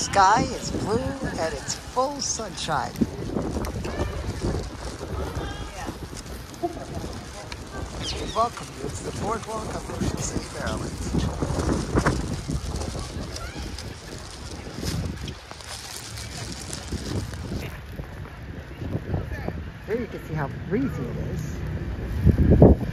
sky is blue and it's full sunshine. We welcome you. It's the Boardwalk of Ocean City, Maryland. Here you can see how breezy it is.